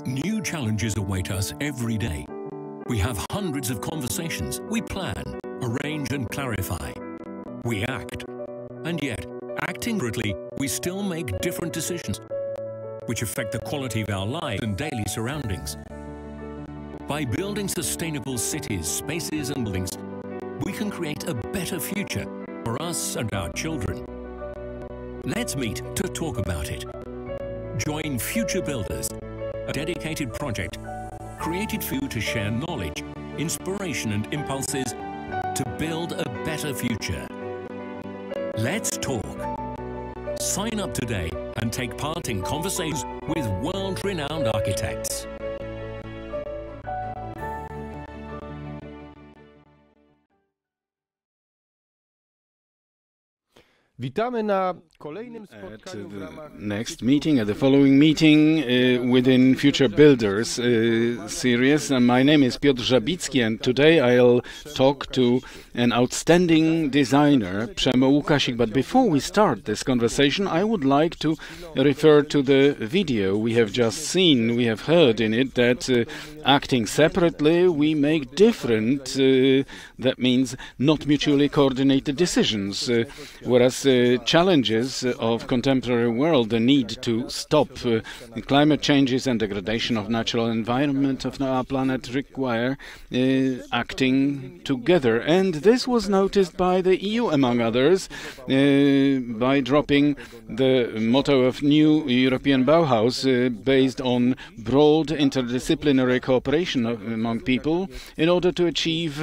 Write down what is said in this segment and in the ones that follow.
New challenges await us every day. We have hundreds of conversations. We plan, arrange and clarify. We act. And yet, acting differently, we still make different decisions, which affect the quality of our lives and daily surroundings. By building sustainable cities, spaces and buildings, we can create a better future for us and our children. Let's meet to talk about it. Join Future Builders, a dedicated project created for you to share knowledge, inspiration and impulses to build a better future. Let's talk. Sign up today and take part in conversations with world-renowned architects. Witamy na kolejnym spotkaniu w ramach next meeting, at the following meeting within Future Builders series. My name is Piotr Żabicki and today I'll talk to an outstanding designer, Przemo Łukasik. But before we start this conversation, I would like to refer to the video we have just seen. We have heard in it that acting separately, we make different, that means not mutually coordinated decisions, whereas challenges of contemporary world, the need to stop climate changes and degradation of natural environment of our planet require acting together. And this was noticed by the EU, among others, by dropping the motto of new European Bauhaus based on broad interdisciplinary cooperation among people in order to achieve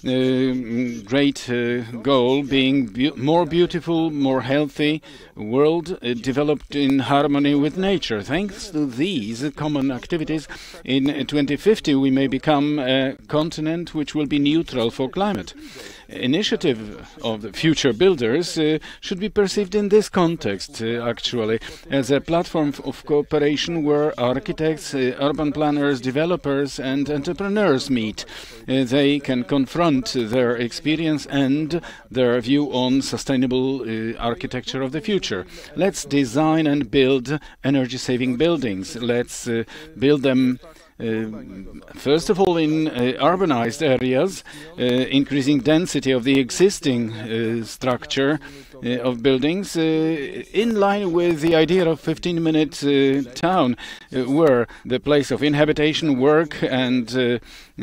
a great goal, being more beautiful, more healthy world developed in harmony with nature. Thanks to these common activities, in 2050 we may become a continent which will be neutral for climate. Initiative of the Future Builders should be perceived in this context, actually, as a platform of cooperation where architects, urban planners, developers and entrepreneurs meet. They can confront their experience and their view on sustainable architecture of the future. Let's design and build energy-saving buildings. Let's build them first of all in urbanized areas, increasing density of the existing structure of buildings in line with the idea of 15-minute town, where the place of inhabitation, work and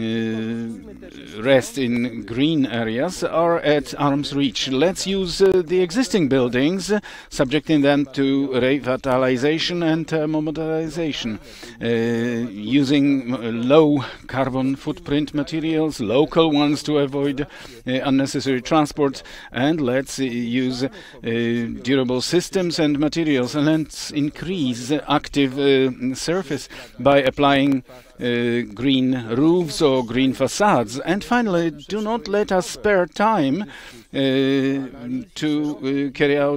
rest in green areas are at arm's reach. Let's use the existing buildings, subjecting them to revitalization and thermomodernization, using low carbon footprint materials, local ones to avoid unnecessary transport, and let's use durable systems and materials, and let's increase active surface by applying green roofs or green facades. And finally, do not let us spare time to carry out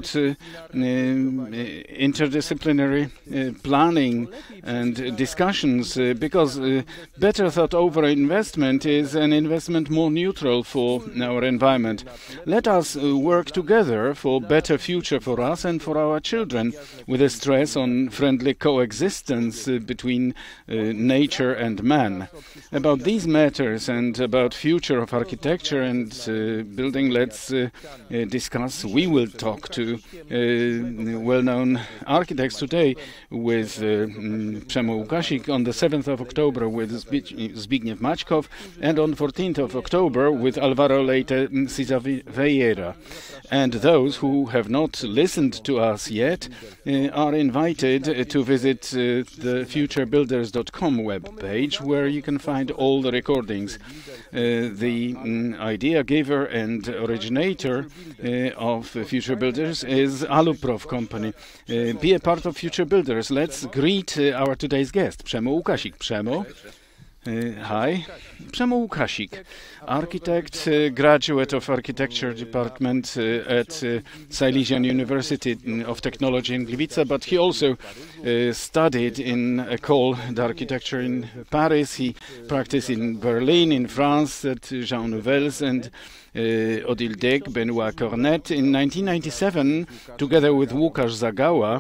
interdisciplinary planning and discussions, because better thought over investment is an investment more neutral for our environment. Let us work together for better future for us and for our children, with a stress on friendly coexistence between nature and man. About these matters and about future of architecture and building, let's discuss. We will talk to well-known architects today with Przemo Łukasik, on the 7th of October with Zbigniew Maćkow, and on 14th of October with Alvaro Leite Vieira. And those who have not listened to us yet are invited to visit the futurebuilders.com webpage, where you can find all the recordings. The idea giver and originator of Future Builders is Aluprof company. Be a part of Future Builders. Let's greet our today's guest, Przemo Łukasik. Przemo. Hi, Przemo Łukasik, architect, graduate of architecture department at Silesian University of Technology in Gliwice, but he also studied in École d'Architecture in Paris. He practiced in Berlin, in France, at Jean Nouvel's, and Odile Deck, Benoit Cornet. In 1997, together with Łukasz Zagała,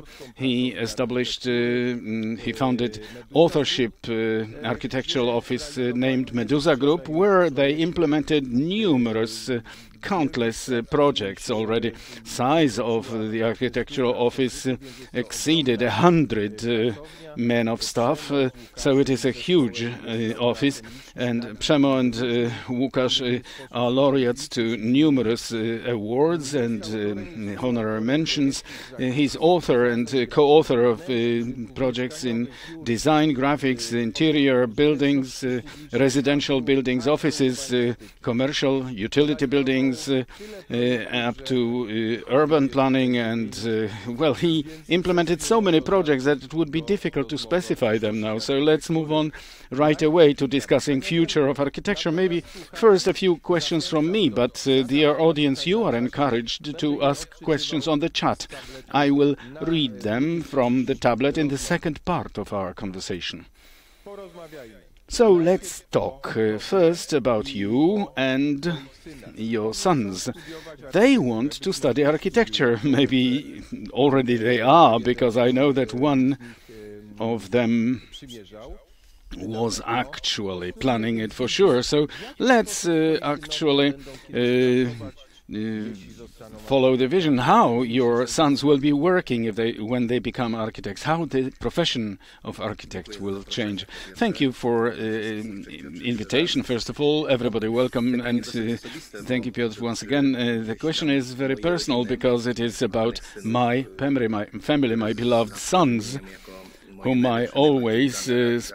he founded authorship architectural office named Medusa Group, where they implemented numerous countless projects already. Size of the architectural office exceeded 100 men of staff, so it is a huge office, and Przemo and Łukasz are laureates to numerous awards and honorary mentions. He's author and co-author of projects in design, graphics, interior buildings, residential buildings, offices, commercial, utility buildings, up to urban planning, and well, he implemented so many projects that it would be difficult to specify them now. So let's move on right away to discussing future of architecture. Maybe first a few questions from me, but dear audience, you are encouraged to ask questions on the chat. I will read them from the tablet in the second part of our conversation. So let's talk first about you and your sons. They want to study architecture. Maybe already they are, because I know that one of them was actually planning it for sure. So let's actually follow the vision, how your sons will be working when they become architects, how the profession of architect will change. Thank you for invitation, first of all. Everybody welcome, and thank you, Piotr, once again. The question is very personal because it is about my family, my beloved sons, whom I always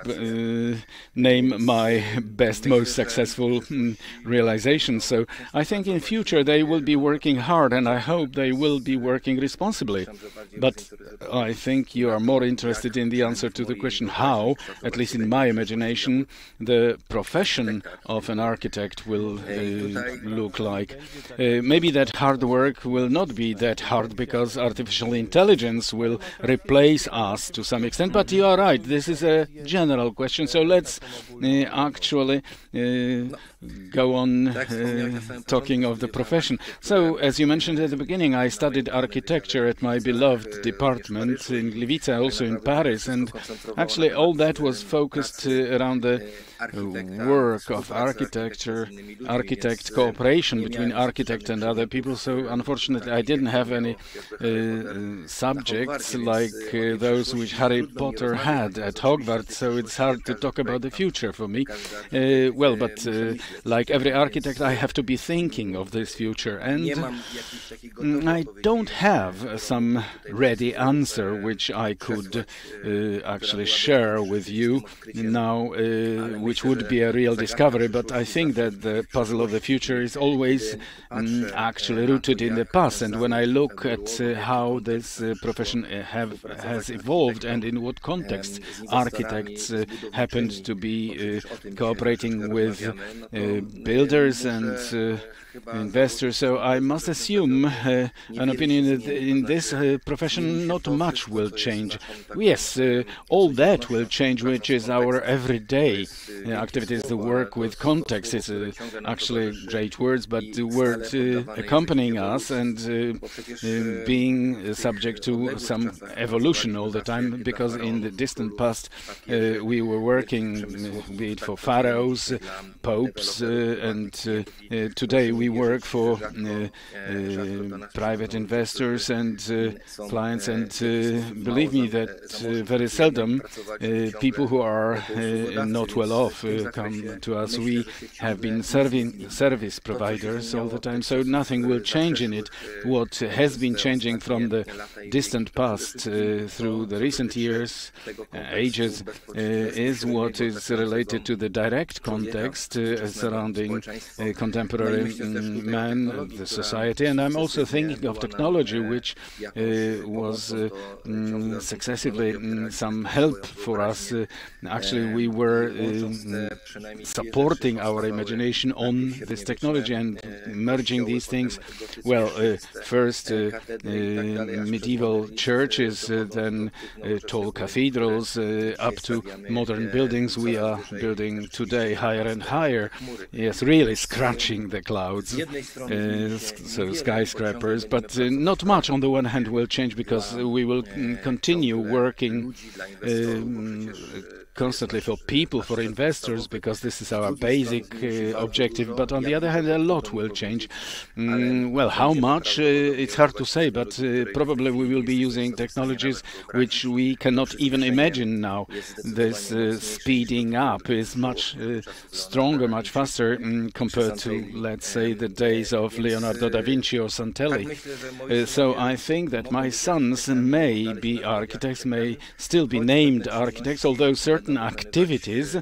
name my best, most successful realizations. So I think in future they will be working hard, and I hope they will be working responsibly. But I think you are more interested in the answer to the question how, at least in my imagination, the profession of an architect will look like. Maybe that hard work will not be that hard because artificial intelligence will replace us to some extent. But you are right, this is a general question, so let's actually go on talking of the profession. So, as you mentioned at the beginning, I studied architecture at my beloved department in Gliwice, also in Paris, and actually all that was focused around the work of architect cooperation between architect and other people. So unfortunately I didn't have any subjects like those which Harry Potter had at Hogwarts, so it's hard to talk about the future for me. Well, but like every architect, I have to be thinking of this future, and I don't have some ready answer which I could actually share with you now, which would be a real discovery, but I think that the puzzle of the future is always actually rooted in the past. And when I look at how this profession has evolved and in what context architects happened to be cooperating with builders and investors, so I must assume an opinion that in this profession not much will change. Yes, all that will change, which is our everyday activities, the work with context. It's actually great words, but the word accompanying us and being subject to some evolution all the time, because in the distant past we were working, be it for pharaohs, popes, and today we work for private investors and clients, and believe me that very seldom people who are not well off come to us. We have been service providers all the time, so nothing will change in it. What has been changing from the distant past through the recent years, ages, is what is related to the direct context surrounding contemporary man, the society. And I'm also thinking of technology, which was successively some help for us. Actually, we were supporting our imagination on this technology and merging these things. Well, first medieval churches, then tall cathedrals up to modern buildings we are building today, higher and higher. Yes, really scratching the clouds. So skyscrapers, but not much on the one hand will change because we will continue working constantly for people, for investors, because this is our basic objective. But on the other hand, a lot will change. Well, how much? It's hard to say, but probably we will be using technologies which we cannot even imagine now. This speeding up is much stronger, much faster compared to, let's say, the days of Leonardo da Vinci or Santelli. So I think that my sons may be architects, may still be named architects, although certain activities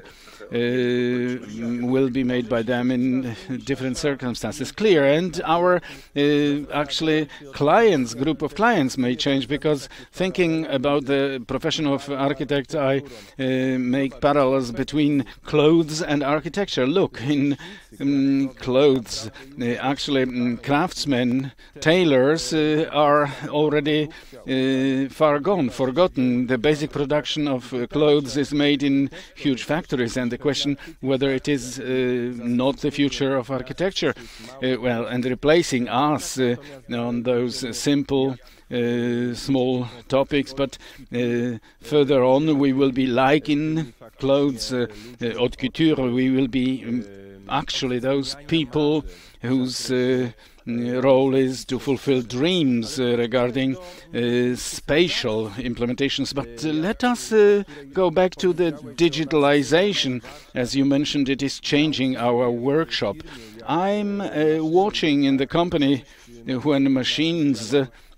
will be made by them in different circumstances. Clear, and our actually clients, group of clients may change, because thinking about the profession of architect, I make parallels between clothes and architecture. Look, in clothes, actually craftsmen, tailors are already far gone, forgotten. The basic production of clothes is made in huge factories, and the question whether it is not the future of architecture, well, and replacing us on those simple small topics, but further on we will be like in clothes, haute couture, we will be actually those people whose role is to fulfill dreams regarding spatial implementations. But let us go back to the digitalization. As you mentioned, it is changing our workshop. I'm watching in the company when machines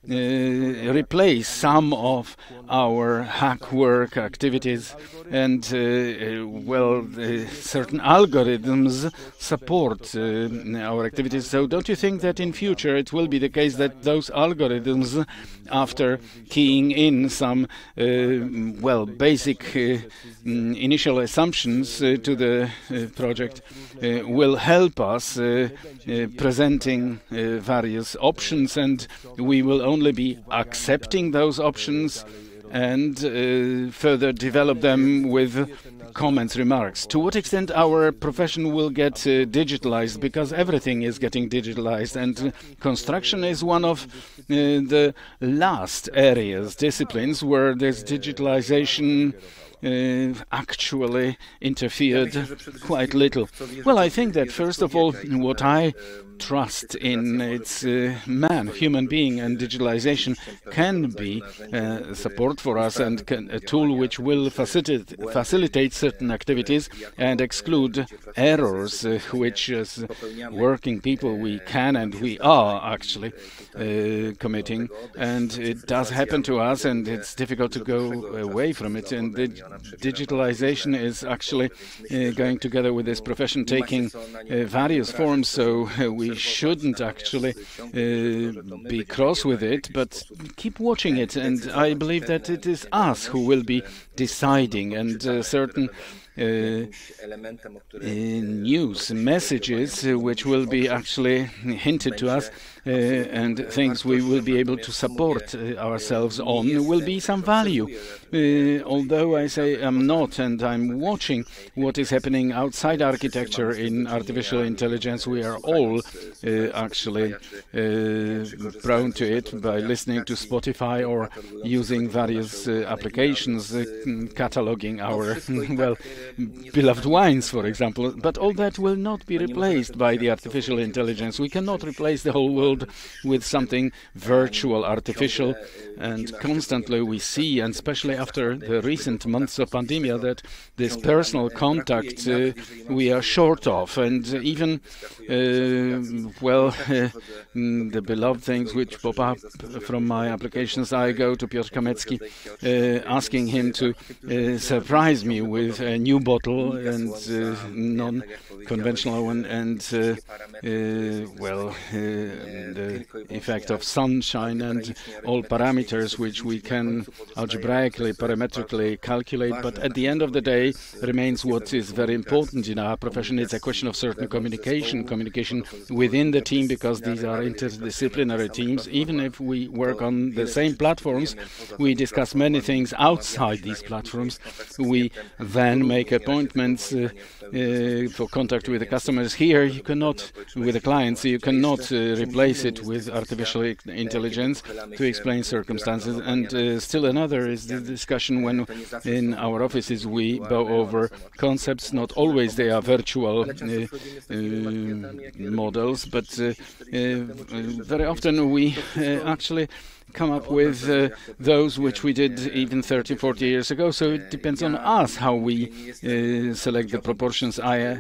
replace some of our hack work activities, and well, certain algorithms support our activities. So don't you think that in future it will be the case that those algorithms, after keying in some well, basic initial assumptions to the project, will help us presenting various options, and we will only be accepting those options and further develop them with comments, remarks. To what extent our profession will get digitalized, because everything is getting digitalized, and construction is one of the last areas, disciplines, where this digitalization actually interfered quite little. Well, I think that first of all, what I trust in, its human being, and digitalization can be support for us, and a tool which will facilitate certain activities and exclude errors which as working people we can and we are actually committing, and it does happen to us, and it's difficult to go away from it. And the digitalization is actually going together with this profession, taking various forms, so we shouldn't actually be cross with it, but keep watching it. And I believe that it is us who will be deciding, and certain news messages which will be actually hinted to us, and things we will be able to support ourselves on, will be some value. Although I say I'm not, and I'm watching what is happening outside architecture in artificial intelligence, we are all actually prone to it by listening to Spotify or using various applications, cataloging our, well, beloved wines, for example. But all that will not be replaced by the artificial intelligence. We cannot replace the whole world with something virtual, artificial, and constantly we see, and especially after the recent months of pandemic, that this personal contact we are short of, and even well, the beloved things which pop up from my applications, I go to Piotr Kamecki asking him to surprise me with a new bottle, and non-conventional one, and well, the effect of sunshine and all parameters which we can algebraically, parametrically calculate, but at the end of the day remains what is very important in our profession. It's a question of certain communication within the team, because these are interdisciplinary teams. Even if we work on the same platforms, we discuss many things outside these platforms. We then make appointments for contact with the customers. Here you cannot, with the clients, you cannot replace it with artificial intelligence to explain circumstances. And still another is the discussion when in our offices we go over concepts. Not always they are virtual models, but very often we actually come up with those which we did even 30, 40 years ago. So it depends on us how we select the proportions. I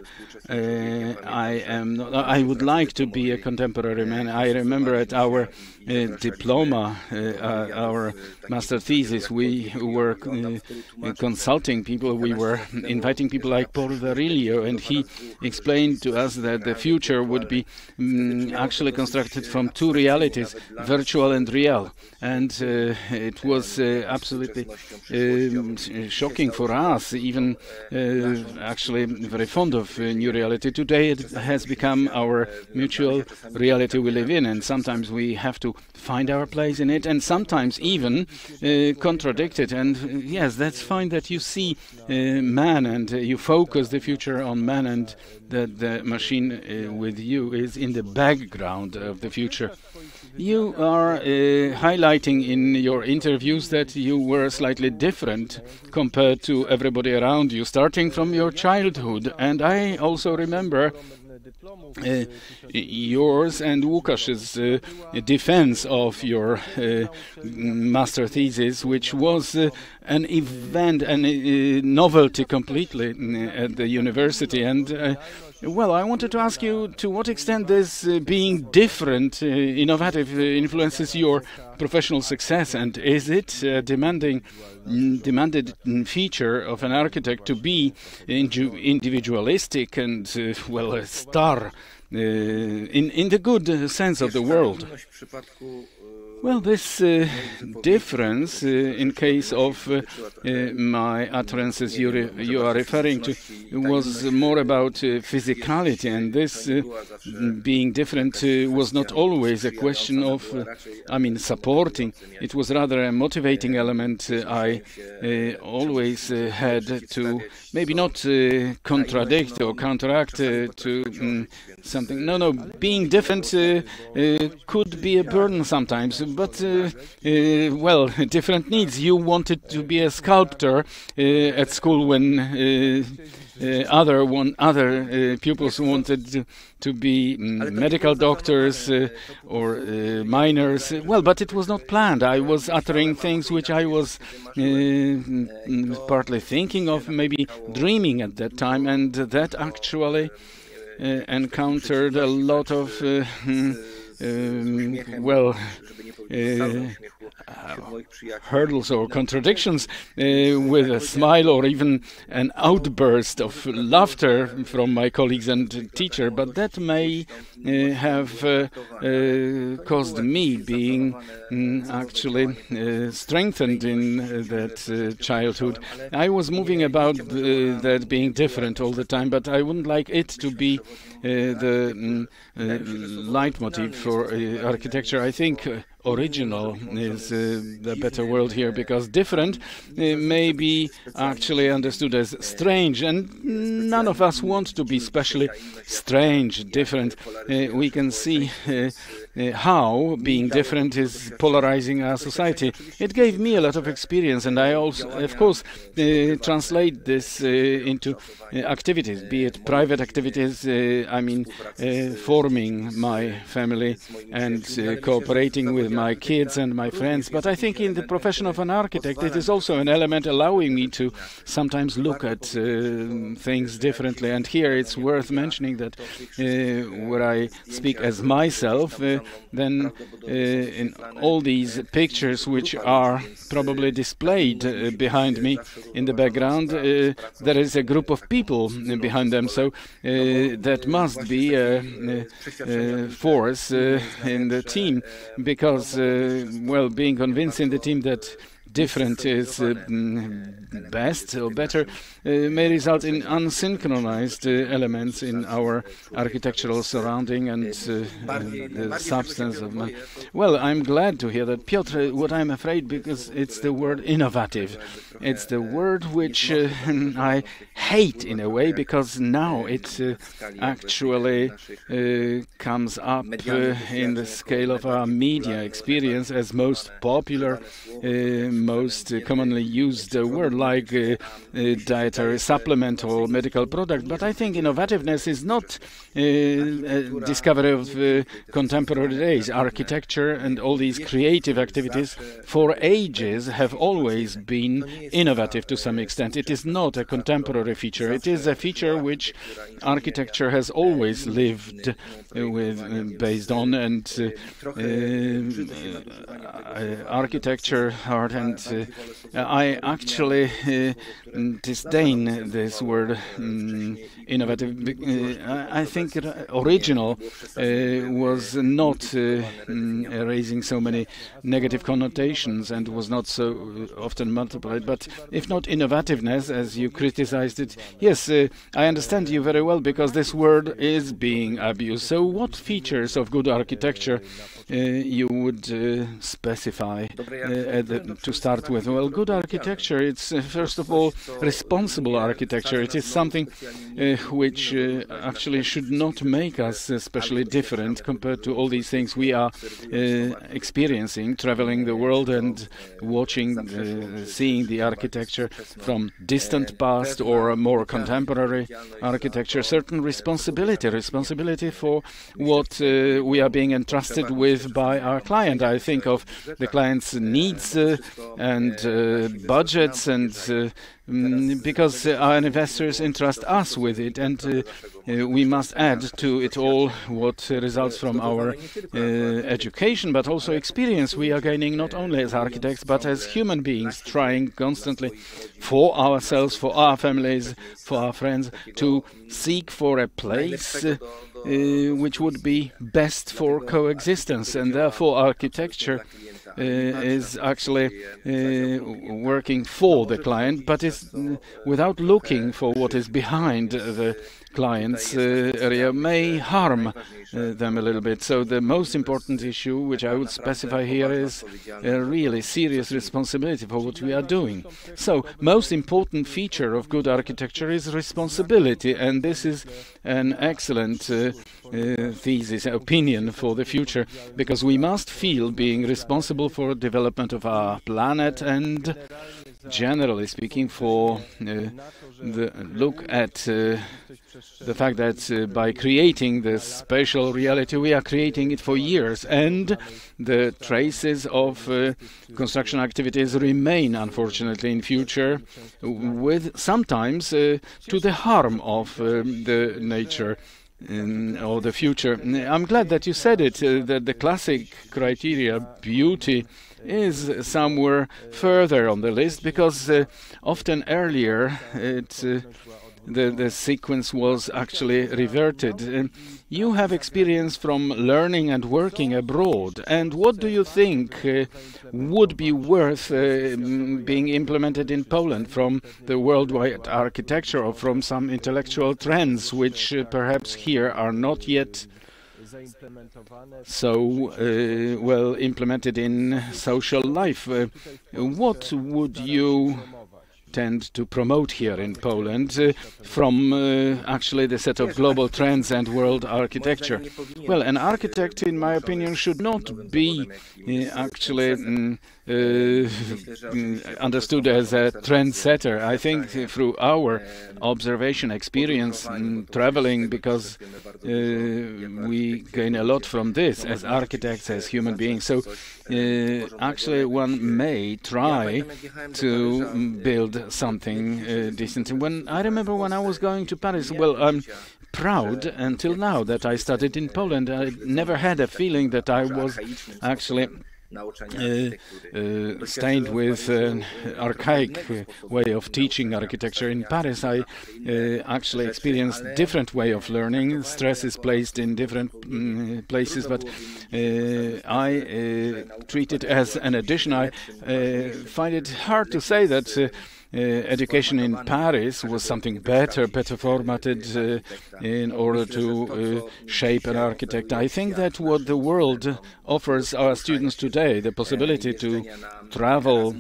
would like to be a contemporary man. I remember at our diploma, our master thesis, we were consulting people. We were inviting people like Paul Virilio, and he explained to us that the future would be actually constructed from two realities, virtual and real. And it was absolutely shocking for us, even actually very fond of new reality. Today it has become our mutual reality we live in, and sometimes we have to find our place in it, and sometimes even contradict it. And yes, that's fine that you see man and you focus the future on man, and that the machine with you is in the background of the future. You are highlighting in your interviews that you were slightly different compared to everybody around you, starting from your childhood. And I also remember yours and Łukasz's defense of your master thesis, which was an event, a novelty completely at the university. And well, I wanted to ask you to what extent this being different, innovative, influences your professional success, and is it a demanded feature of an architect to be individualistic and, well, a star in the good sense of the world? Well, this difference, in case of my utterances you are referring to, was more about physicality, and this being different was not always a question of, supporting. It was rather a motivating element. I always had to maybe not contradict or counteract to something. No, being different could be a burden sometimes, but well, different needs. You wanted to be a sculptor at school when other pupils wanted to be medical doctors or miners. Well, but it was not planned. I was uttering things which I was partly thinking of, maybe dreaming at that time, and that actually encountered a lot of hurdles or contradictions, with a smile or even an outburst of laughter from my colleagues and teacher. But that may have caused me being actually strengthened in that childhood. I was moving about that being different all the time, but I wouldn't like it to be the leitmotif for architecture. I think original is the better word here, because different may be actually understood as strange, and none of us want to be specially strange, different. We can see how being different is polarizing our society. It gave me a lot of experience, and I also, of course, translate this into activities, be it private activities, forming my family and cooperating with my kids and my friends. But I think in the profession of an architect, it is also an element allowing me to sometimes look at things differently. And here it's worth mentioning that where I speak as myself, then in all these pictures which are probably displayed behind me in the background, there is a group of people behind them, so that must be a force in the team, because, well, being convinced in the team that different is best or better may result in unsynchronized elements in our architectural surrounding and the substance of man. Well, I'm glad to hear that, Piotr. What I'm afraid, because it's the word innovative. It's the word which I hate in a way, because now it actually comes up in the scale of our media experience as most popular, most commonly used word, like dietary supplement or medical product. But I think innovativeness is not a discovery of contemporary days. Architecture and all these creative activities for ages have always been innovative to some extent. It is not a contemporary feature. It is a feature which architecture has always lived with, based on, and architecture, art, and I actually disdain this word innovative. I think original was not raising so many negative connotations and was not so often multiplied. But if not innovativeness, as you criticized it, yes, I understand you very well, because this word is being abused. So what features of good architecture you would specify to start with? Well, good architecture, it's first of all responsible architecture. It is something which actually should not make us especially different compared to all these things we are experiencing, traveling the world and watching, seeing the architecture from distant past or more contemporary architecture. Certain responsibility for what we are being entrusted with by our client. I think of the client's needs and budgets, and because our investors entrust us with it, and we must add to it all what results from our education, but also experience we are gaining, not only as architects but as human beings, trying constantly for ourselves, for our families, for our friends, to seek for a place which would be best for coexistence. And therefore architecture is actually working for the client, but is without looking for what is behind the client's area, may harm them a little bit. So the most important issue which I would specify here is a really serious responsibility for what we are doing. So most important feature of good architecture is responsibility, and this is an excellent thesis, opinion for the future, because we must feel being responsible for development of our planet, and generally speaking for the look at the fact that by creating this spatial reality, we are creating it for years, and the traces of construction activities remain, unfortunately, in future, with sometimes to the harm of the nature or the future. I'm glad that you said it, that the classic criteria, beauty, is somewhere further on the list, because often earlier the sequence was actually reverted. You have experience from learning and working abroad, and what do you think would be worth being implemented in Poland from the worldwide architecture, or from some intellectual trends which perhaps here are not yet so well implemented in social life? What would you tend to promote here in Poland from actually the set of global trends and world architecture? Well, an architect, in my opinion, should not be actually understood as a trendsetter. I think through our observation, experience, traveling, because we gain a lot from this as architects, as human beings. So actually one may try to build something decent. I remember when I was going to Paris, well, proud until now that I studied in Poland. I never had a feeling that I was actually stained with an archaic way of teaching architecture. In Paris, I actually experienced different way of learning. Stress is placed in different places, but I treat it as an addition. I find it hard to say that education in Paris was something better formatted in order to shape an architect. I think that what the world offers our students today, the possibility to travel,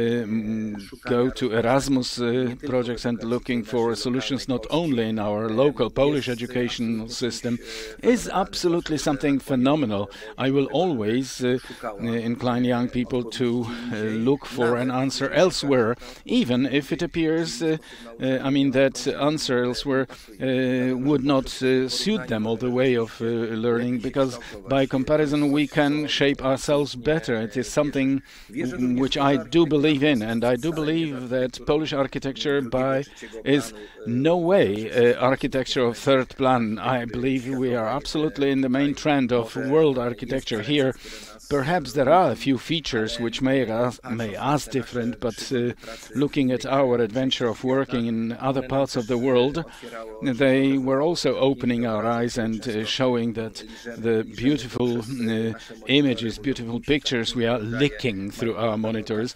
go to Erasmus projects and looking for solutions not only in our local Polish educational system, is absolutely something phenomenal. I will always incline young people to look for an answer elsewhere, even if it appears, that answer elsewhere would not suit them or the way of learning, because by comparison we can shape ourselves better. It is something which I do believe in, and I do believe that Polish architecture is no way architecture of third plan. I believe we are absolutely in the main trend of world architecture here. Perhaps there are a few features which may us different, but looking at our adventure of working in other parts of the world, they were also opening our eyes and showing that the beautiful images, beautiful pictures we are licking through our monitors,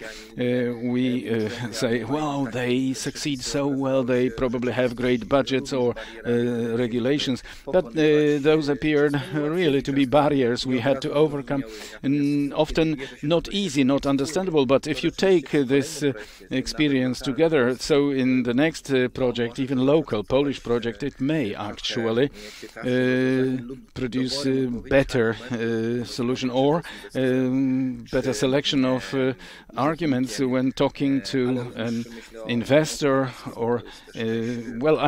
we say, wow, they succeed so well, they probably have great budgets or regulations, but those appeared really to be barriers we had to overcome. And often not easy, not understandable, but if you take this experience together, so in the next project, even local Polish project, it may actually produce a better solution or better selection of arguments when talking to an investor or or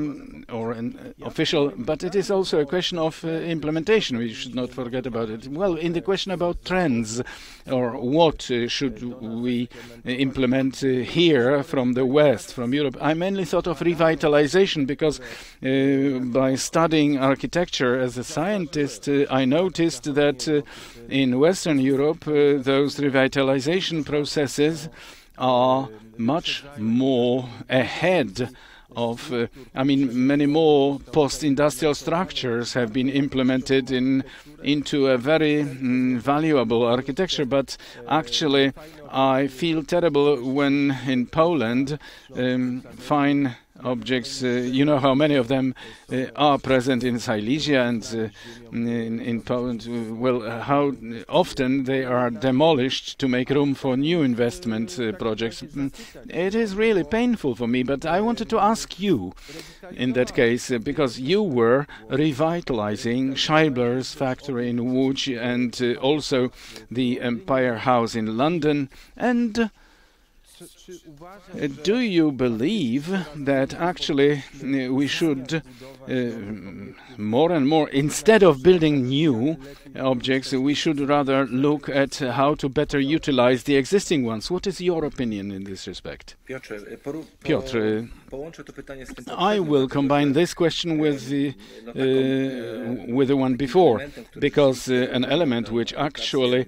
an official, but it is also a question of implementation. We should not forget about it. Well, in the question about trends or what should we implement here from the West, from Europe, I mainly thought of revitalization because by studying architecture as a scientist, I noticed that in Western Europe those revitalization processes are much more ahead of, many more post-industrial structures have been implemented into a very valuable architecture, but actually I feel terrible when in Poland fine objects, you know how many of them are present in Silesia and in Poland. Well, how often they are demolished to make room for new investment projects. It is really painful for me, but I wanted to ask you in that case, because you were revitalizing Scheibler's factory in Łódź and also the Empire House in London, and do you believe that actually we should more and more, instead of building new objects, we should rather look at how to better utilize the existing ones? What is your opinion in this respect? Piotr, I will combine this question with the one before, because an element which actually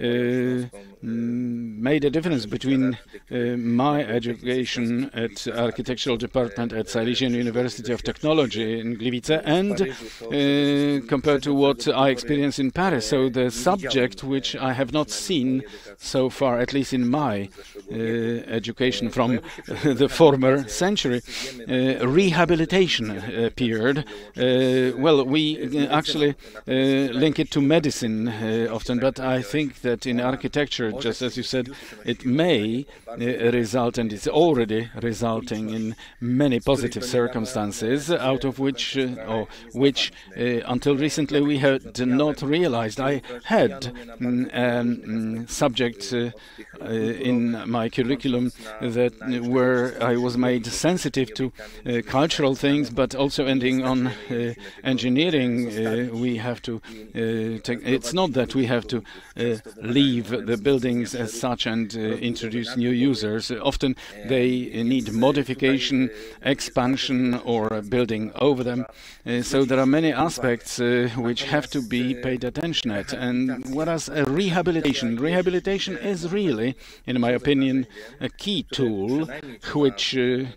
made a difference between my education at architectural department at Silesian University of Technology in Gliwice and compared to what I experienced in Paris. So the subject which I have not seen so far, at least in my education from the former century, rehabilitation appeared. Well, we actually link it to medicine often, but I think that in architecture, just as you said, it may result, and it's already resulting in many positive circumstances, out of which until recently we had not realized. I had subject in my curriculum where I was made sensitive to cultural things, but also ending on engineering. We have to it's not that we have to leave the buildings as such and introduce new users. often they need modification, expansion, or building over them. So there are many aspects which have to be paid attention at. And whereas rehabilitation is really, in my opinion, a key tool which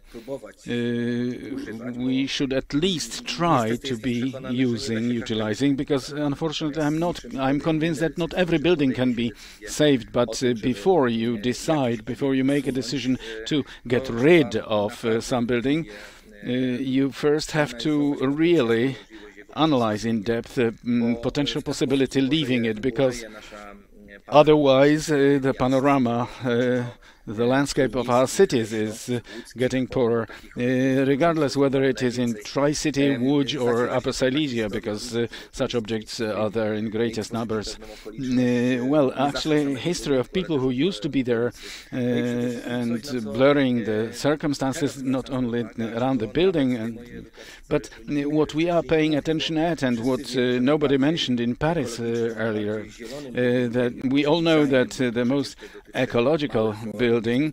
we should at least try to be utilizing, because unfortunately I'm convinced that not every building can be saved, but before you make a decision to get rid of some building, you first have to really analyze in depth the potential possibility leaving it, because otherwise the panorama, the landscape of our cities is getting poorer, regardless whether it is in Tri-City, Łódź or Upper Silesia, because such objects are there in greatest numbers. Well, actually, history of people who used to be there and blurring the circumstances, not only around the building, but what we are paying attention at, and what nobody mentioned in Paris earlier, that we all know that the most ecological building,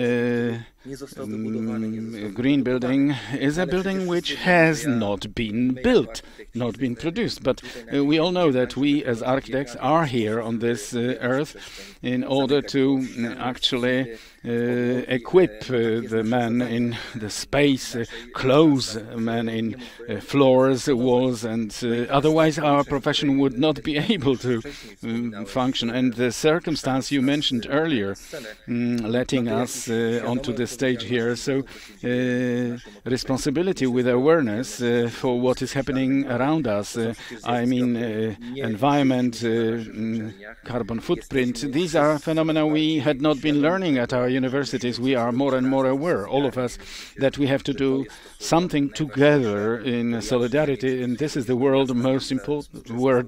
green building, is a building which has not been built, not been produced. But we all know that we as architects are here on this earth in order to actually equip the man in the space, clothe man in floors, walls, and otherwise our profession would not be able to function. And the circumstance you mentioned earlier, letting us onto the stage here, so responsibility with awareness for what is happening around us, I mean environment, carbon footprint, these are phenomena we had not been learning at our universities. We are more and more aware, all of us, that we have to do something together in solidarity, and this is the word most important.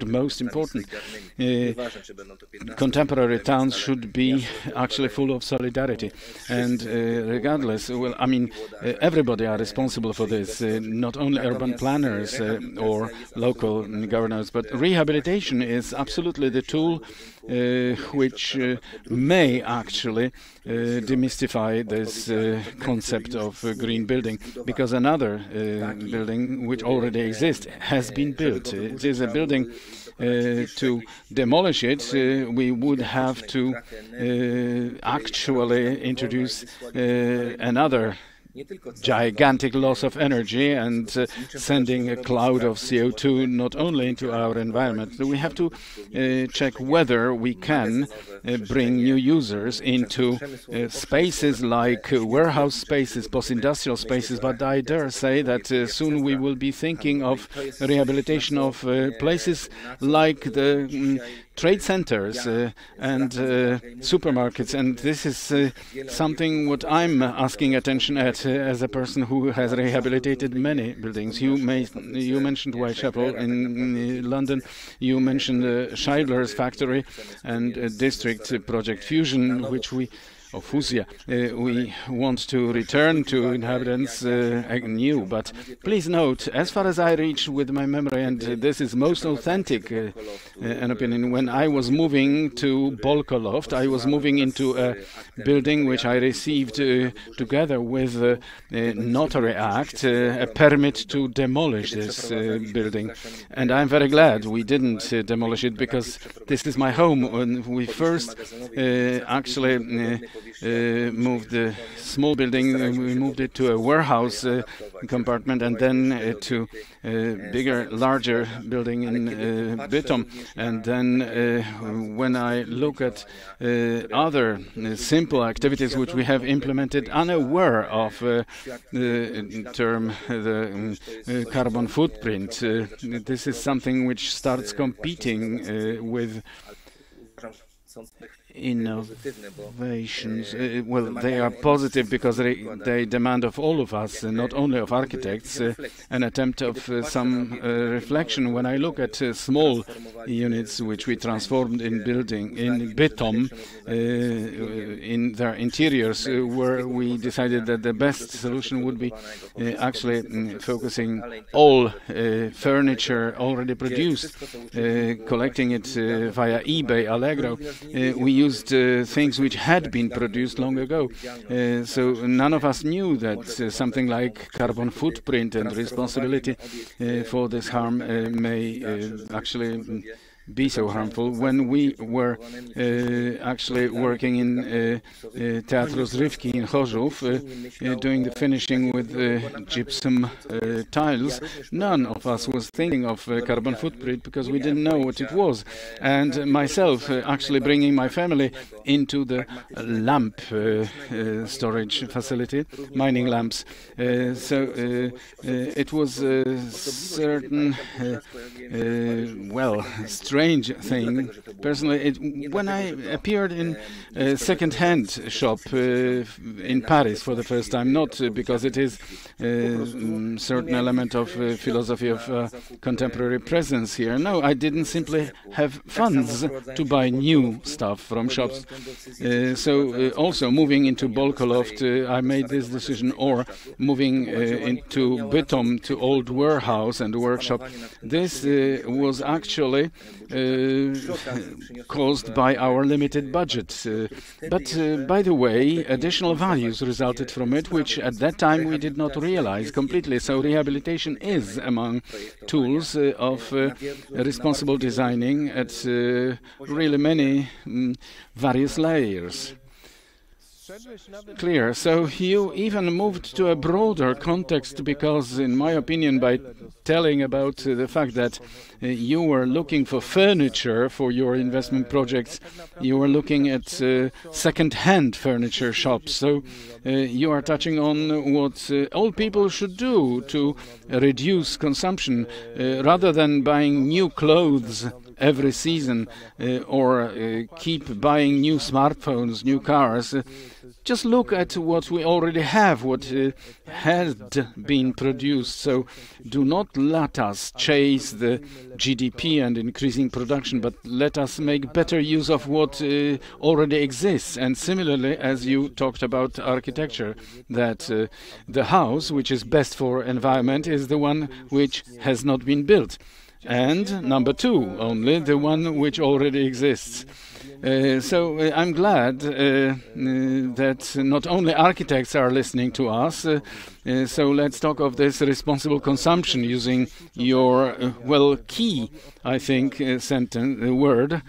Contemporary towns should be actually full of solidarity, and regardless, well, I mean, everybody are responsible for this, not only urban planners or local governors, but rehabilitation is absolutely the tool which may actually demystify this concept of green building, because another building which already exists has been built. It is a building, to demolish it, we would have to actually introduce another gigantic loss of energy and sending a cloud of CO2 not only into our environment. We have to check whether we can bring new users into spaces like warehouse spaces, post-industrial spaces, but I dare say that soon we will be thinking of rehabilitation of places like the trade centers and supermarkets, and this is something what I'm asking attention at as a person who has rehabilitated many buildings. You mentioned Whitechapel in London, you mentioned Scheidler's factory and district project Fusion, which we want to return to inhabitants new. But please note, as far as I reach with my memory, and this is most authentic an opinion, when I was moving to Bolkoloft, I was moving into a building which I received together with the Notary Act, a permit to demolish this building. And I'm very glad we didn't demolish it, because this is my home. When we first actually moved the small building, we moved it to a warehouse compartment, and then to a bigger, larger building in Bytom. And then when I look at other simple activities which we have implemented, unaware of the term the carbon footprint, this is something which starts competing with innovations. Well, they are positive because they demand of all of us, not only of architects, an attempt of some reflection. When I look at small units which we transformed in Bytom, in their interiors, where we decided that the best solution would be actually focusing all furniture already produced, collecting it via eBay, Allegro. We used things which had been produced long ago. So none of us knew that something like carbon footprint and responsibility for this harm may actually be so harmful. When we were actually working in Teatro Zrywki in Chorzów, doing the finishing with gypsum tiles, none of us was thinking of carbon footprint because we didn't know what it was. And myself actually bringing my family into the lamp storage facility, mining lamps. So it was a certain, well, strange thing. Personally, when I appeared in a second-hand shop in Paris for the first time, not because it is a certain element of philosophy of contemporary presence here. No, I didn't simply have funds to buy new stuff from shops. So also moving into Bolkoloft, I made this decision, or moving into Bytom, to old warehouse and workshop. This was actually caused by our limited budget. But by the way, additional values resulted from it, which at that time we did not realize completely. So rehabilitation is among tools of responsible designing at really many various layers. Clear. So you even moved to a broader context because, in my opinion, by telling about the fact that you were looking for furniture for your investment projects, you were looking at second-hand furniture shops. So you are touching on what all people should do to reduce consumption rather than buying new clothes every season or keep buying new smartphones, new cars. Just look at what we already have, what had been produced. So do not let us chase the GDP and increasing production, but let us make better use of what already exists. And similarly, as you talked about architecture, that the house which is best for environment is the one which has not been built. And number two, only the one which already exists. So I'm glad that not only architects are listening to us. So let's talk of this responsible consumption using your, well, key, I think, word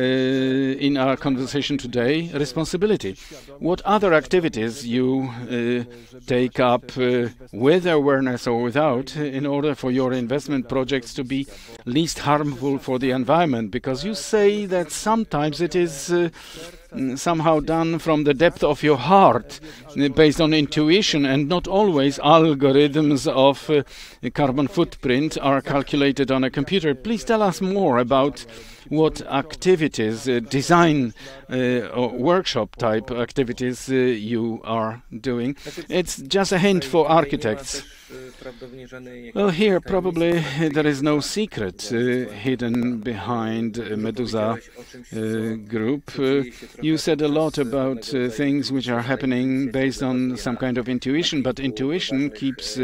in our conversation today, responsibility. What other activities you take up with awareness or without in order for your investment projects to be least harmful for the environment? Because you say that sometimes it is somehow done from the depth of your heart, based on intuition, and not always algorithms of carbon footprint are calculated on a computer. Please tell us more about what activities, design or workshop type activities you are doing. It's just a hint for architects. Well, here probably there is no secret hidden behind Medusa group. You said a lot about things which are happening based on some kind of intuition, but intuition keeps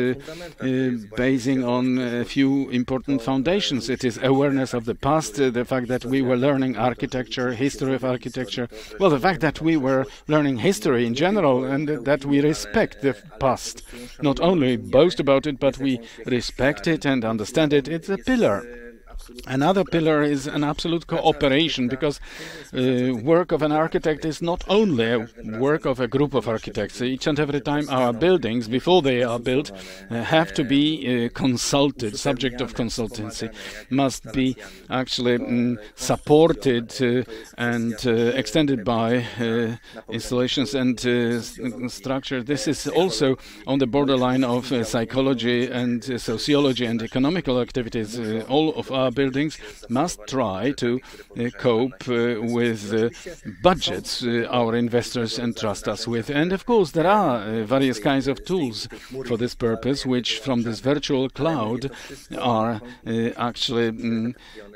basing on a few important foundations. It is awareness of the past, the fact that we were learning architecture, history of architecture, well, the fact that we were learning history in general, and that we respect the past, not only boast about it, but we respect it and understand it. It's a pillar. Another pillar is an absolute cooperation, because work of an architect is not only a work of a group of architects. Each and every time our buildings, before they are built, have to be consulted, subject of consultancy, must be actually supported and extended by installations and structure. This is also on the borderline of psychology and sociology and economical activities. All of our buildings must try to cope with budgets our investors entrust us with. And of course there are various kinds of tools for this purpose, which from this virtual cloud are actually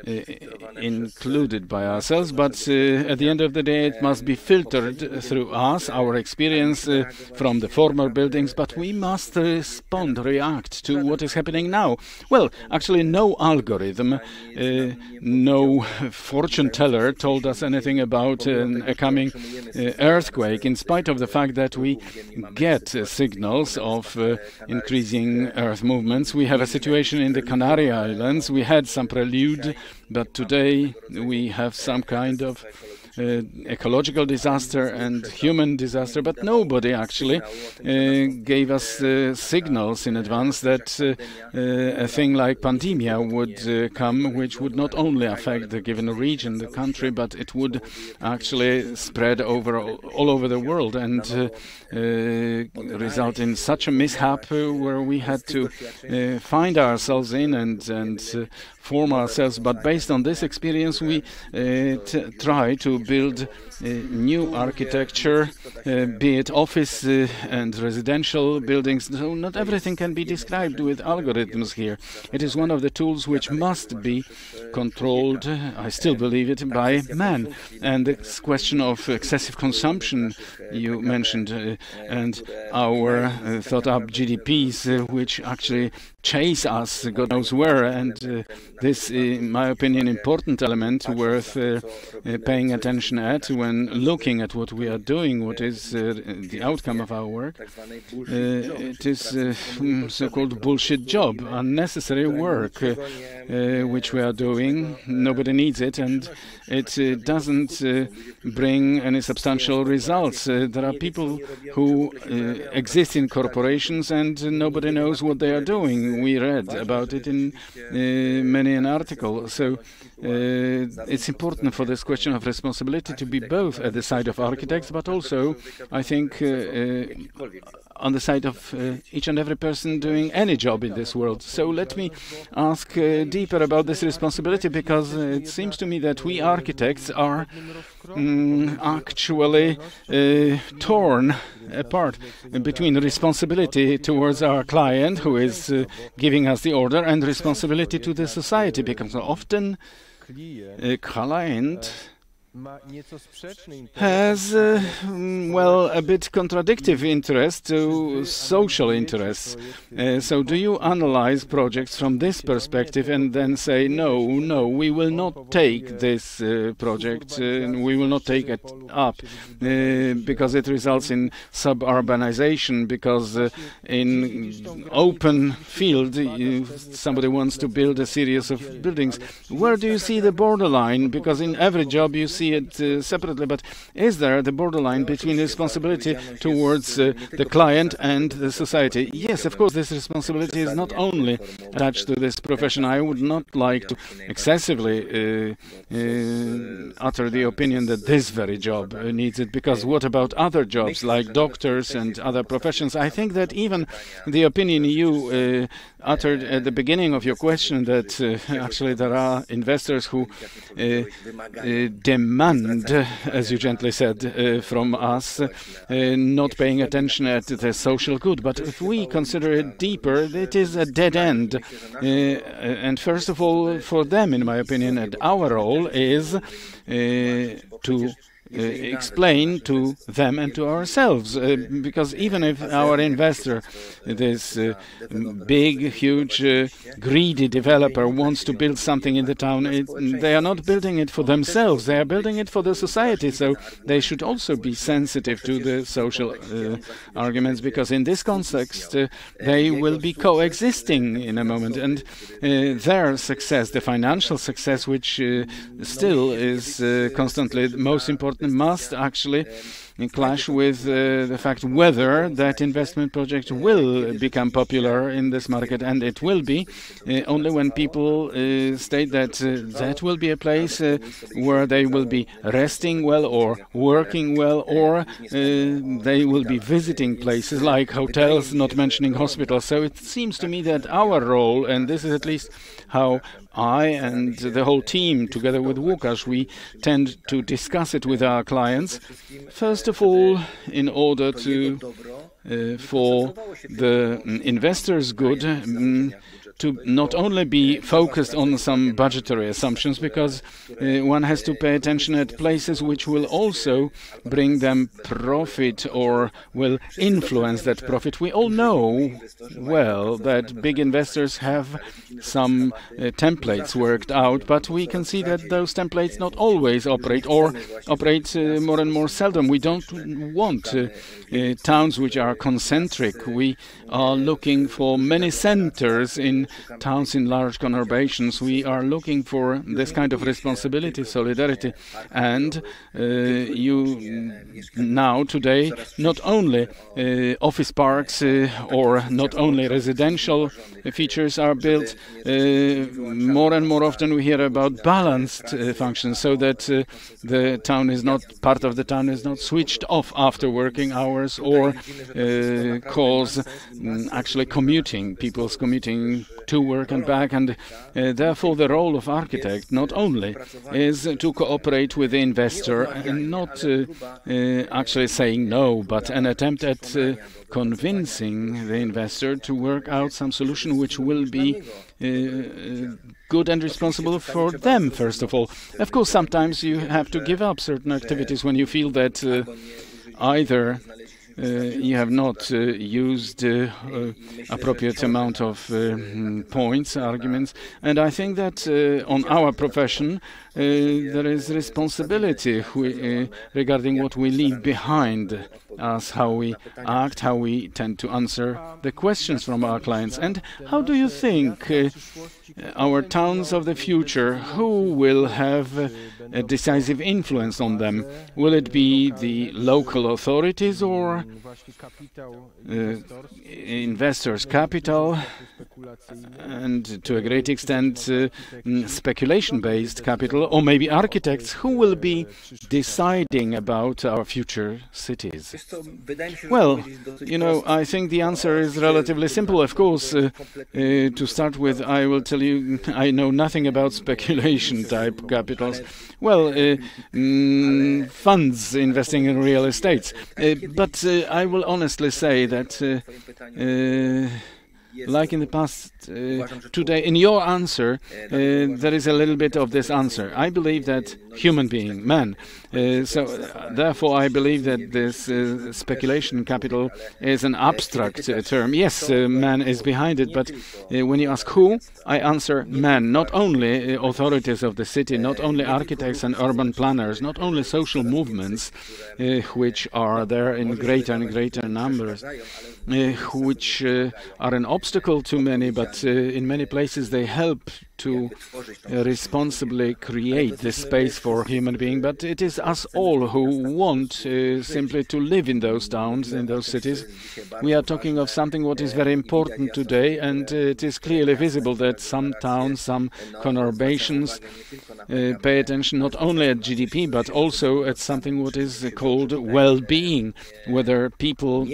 included by ourselves, but at the end of the day it must be filtered through us, our experience from the former buildings, but we must respond, react to what is happening now. Well, actually no algorithm no fortune teller told us anything about a coming earthquake, in spite of the fact that we get signals of increasing earth movements. We have a situation in the Canary Islands. We had some prelude, but today we have some kind of ecological disaster and human disaster, but nobody actually gave us signals in advance that a thing like pandemia would come, which would not only affect the given region, the country, but it would actually spread all over the world and result in such a mishap where we had to find ourselves in and form ourselves. But based on this experience, we try to build new architecture, be it office and residential buildings. So not everything can be described with algorithms here. It is one of the tools which must be controlled, I still believe it, by man. And this question of excessive consumption you mentioned, and our thought-up GDPs, which actually chase us God knows where, and this, in my opinion, important element worth paying attention at when looking at what we are doing, what is the outcome of our work. It is so-called bullshit job, unnecessary work, which we are doing. Nobody needs it, and it doesn't bring any substantial results. There are people who exist in corporations and nobody knows what they are doing. We read about it in many an article. So it's important for this question of responsibility to be both at the side of architects, but also, I think, on the side of each and every person doing any job in this world. So let me ask deeper about this responsibility, because it seems to me that we architects are actually torn apart between responsibility towards our client, who is giving us the order, and responsibility to the society, because often a client has, well, a bit contradictory interest to social interests. So do you analyze projects from this perspective and then say, no, we will not take this project, we will not take it up because it results in suburbanization, because in open field somebody wants to build a series of buildings. Where do you see the borderline? Because in every job you see it separately, but is there the borderline between responsibility towards the client and the society? Yes, of course, this responsibility is not only attached to this profession. I would not like to excessively utter the opinion that this very job needs it, because what about other jobs like doctors and other professions? I think that even the opinion you uttered at the beginning of your question, that actually there are investors who demand, as you gently said, from us, not paying attention at the social good. But if we consider it deeper, it is a dead end. And first of all, for them, in my opinion, and our role is to explain to them and to ourselves, because even if our investor, this big, huge, greedy developer, wants to build something in the town, they are not building it for themselves, they are building it for the society. So they should also be sensitive to the social arguments, because in this context they will be coexisting in a moment, and their success, the financial success, which still is constantly the most important, must actually clash with the fact whether that investment project will become popular in this market. And it will be only when people state that that will be a place where they will be resting well or working well, or they will be visiting places like hotels, not mentioning hospitals. So it seems to me that our role, and this is at least how I and the whole team, together with Łukasz, we tend to discuss it with our clients. First of all, in order to for the investors' good, to not only be focused on some budgetary assumptions, because one has to pay attention at places which will also bring them profit or will influence that profit. We all know well that big investors have some templates worked out, but we can see that those templates not always operate or operate more and more seldom. We don't want towns which are concentric. We are looking for many centers in towns in large conurbations. We are looking for this kind of responsibility, solidarity, and you now today not only office parks or not only residential features are built, more and more often we hear about balanced functions, so that the town is not, part of the town is not switched off after working hours or cause actually commuting, people's commuting to work and back. And therefore the role of architect not only is to cooperate with the investor and not actually saying no, but an attempt at convincing the investor to work out some solution which will be good and responsible for them, first of all. Of course, sometimes you have to give up certain activities when you feel that either you have not used appropriate amount of points, arguments, and I think that on our profession there is responsibility regarding what we leave behind us, how we act, how we tend to answer the questions from our clients. And how do you think our towns of the future, who will have a decisive influence on them? Will it be the local authorities or investors' capital, and to a great extent speculation-based capital, or maybe architects? Who will be deciding about our future cities? Well, you know, I think the answer is relatively simple. Of course, to start with, I will tell you I know nothing about speculation-type capitals. Well, funds investing in real estates. But I will honestly say that like in the past, today, in your answer, there is a little bit of this answer. I believe that human being, man. So therefore, I believe that this speculation capital is an abstract term. Yes, man is behind it, but when you ask who, I answer man. Not only authorities of the city, not only architects and urban planners, not only social movements, which are there in greater and greater numbers, which are an obstacle to many, but in many places they help to responsibly create this space for human being. But it is us all who want simply to live in those towns, in those cities. We are talking of something what is very important today, and it is clearly visible that some towns, some conurbations pay attention not only at GDP, but also at something what is called well-being, whether people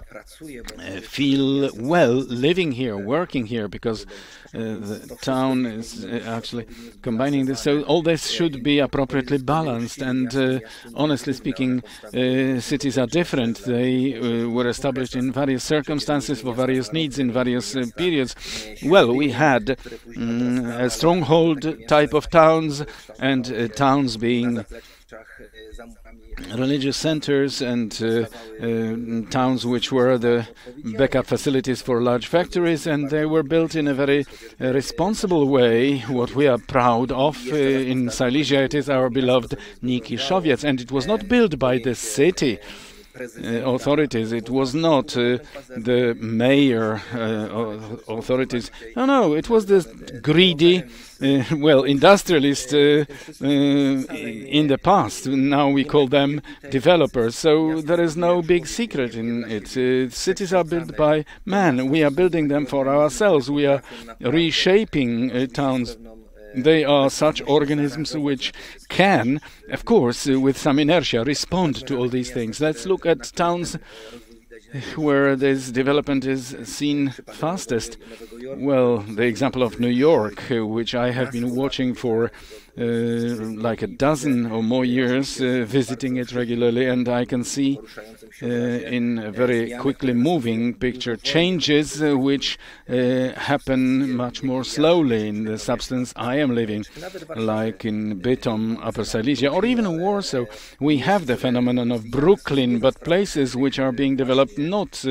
feel well living here, working here, because the town is actually combining this. So all this should be appropriately balanced, and honestly speaking, cities are different. They were established in various circumstances for various needs in various periods. Well, we had a stronghold type of towns, and towns being religious centers, and towns which were the backup facilities for large factories, and they were built in a very responsible way. What we are proud of in Silesia, it is our beloved Nikiszowiec, and it was not built by the city authorities. It was not the mayor authorities. No, it was the greedy industrialist in the past. Now we call them developers. So there is no big secret in it. Cities are built by man. We are building them for ourselves. We are reshaping towns. They are such organisms which can, of course, with some inertia, respond to all these things. Let's look at towns where this development is seen fastest. Well, the example of New York, which I have been watching for like a dozen or more years visiting it regularly, and I can see in a very quickly moving picture changes which happen much more slowly in the substance I am living, like in Bytom, Upper Silesia, or even in Warsaw. We have the phenomenon of Brooklyn, but places which are being developed not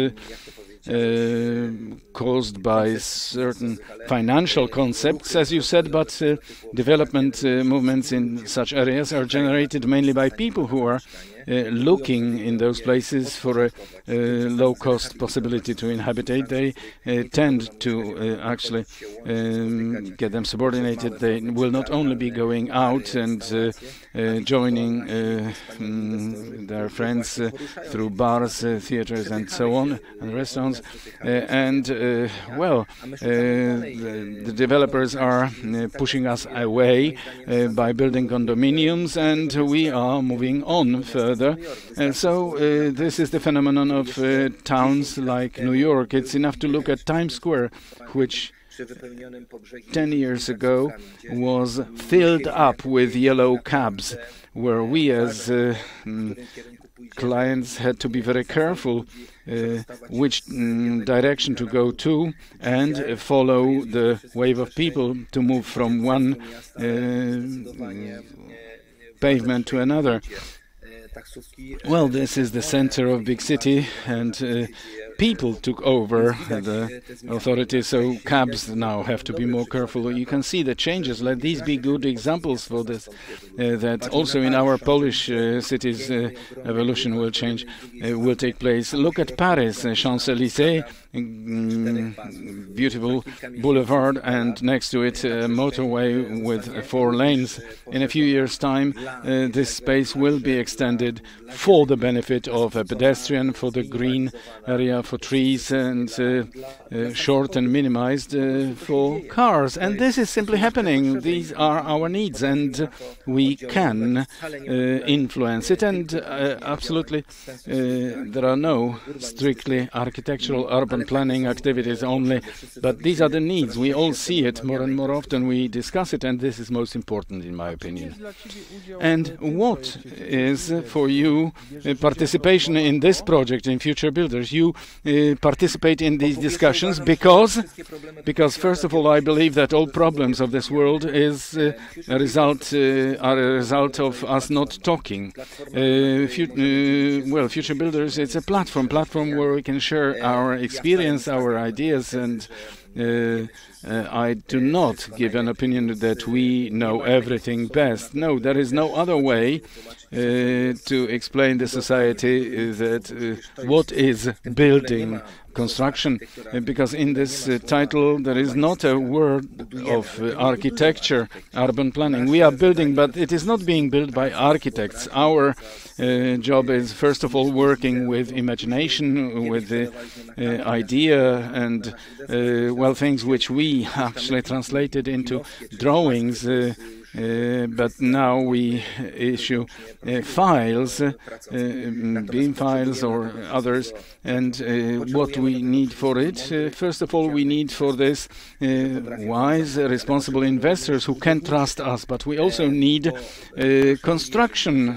caused by certain financial concepts, as you said, but development movements in such areas are generated mainly by people who are looking in those places for a low-cost possibility to inhabit. They tend to actually get them subordinated. They will not only be going out and joining their friends through bars, theaters, and so on, and restaurants. The developers are pushing us away by building condominiums, and we are moving on further. So this is the phenomenon of towns like New York. It's enough to look at Times Square, which 10 years ago was filled up with yellow cabs, where we as clients had to be very careful which direction to go to and follow the wave of people to move from one pavement to another. Well, this is the center of big city, and people took over the authority, so cabs now have to be more careful. You can see the changes. Let these be good examples for this, that also in our Polish cities evolution will take place. Look at Paris, Champs-Élysées, beautiful boulevard, and next to it a motorway with 4 lanes. In a few years' time, this space will be extended for the benefit of a pedestrian, for the green area, for trees, and short and minimized for cars. And this is simply happening. These are our needs, and we can influence it. And absolutely, there are no strictly architectural urban planning activities only, but these are the needs. We all see it more and more often. We discuss it, and this is most important in my opinion. And what is for you participation in this project in Future Builders? You participate in these discussions because first of all, I believe that all problems of this world is are a result of us not talking. Future Builders, it's a platform where we can share our experience, our ideas, and I do not give an opinion that we know everything best. No, there is no other way to explain the society that what is building construction, because in this title there is not a word of architecture, urban planning. We are building, but it is not being built by architects. Our job is first of all working with imagination, with the idea, and things which we actually translated into drawings. But now we issue files, beam files or others, and what we need for it, first of all, we need for this wise, responsible investors who can trust us, but we also need construction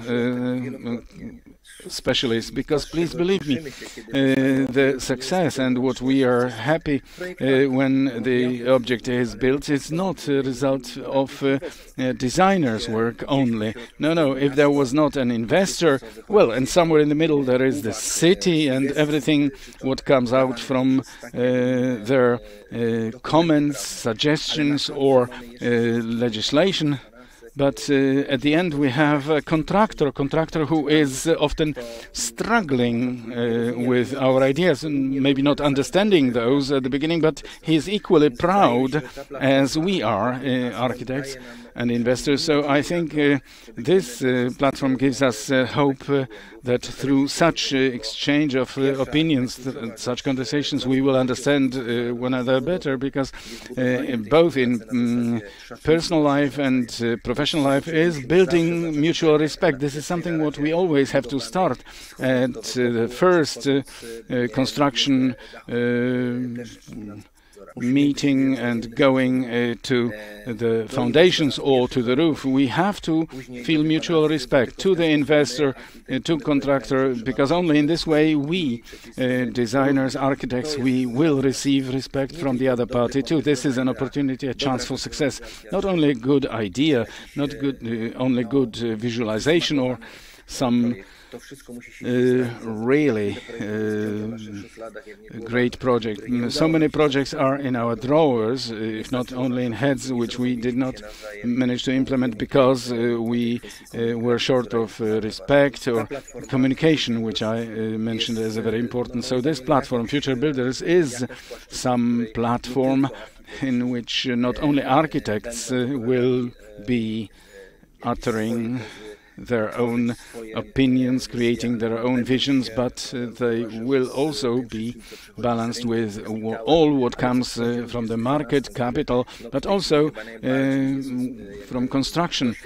specialists, because please believe me, the success and what we are happy when the object is built, it's not a result of designers' work only. No, if there was not an investor, and somewhere in the middle there is the city and everything what comes out from their comments, suggestions, or legislation. But at the end we have a contractor who is often struggling with our ideas and maybe not understanding those at the beginning, but he is equally proud as we are, architects and investors. So I think this platform gives us hope that through such exchange of opinions, such conversations, we will understand one another better, because both in personal life and professional life is building mutual respect. This is something what we always have to start at the first construction meeting and going to the foundations or to the roof, we have to feel mutual respect to the investor, to contractor, because only in this way we, designers, architects, we will receive respect from the other party too. This is an opportunity, a chance for success. Not only a good idea, not only good visualization or some really great project. So many projects are in our drawers, if not only in heads, which we did not manage to implement because we were short of respect or communication, which I mentioned as a very important. So this platform, Future Builders, is some platform in which not only architects will be uttering their own opinions, creating their own visions, but they will also be balanced with all what comes from the market, capital, but also from construction.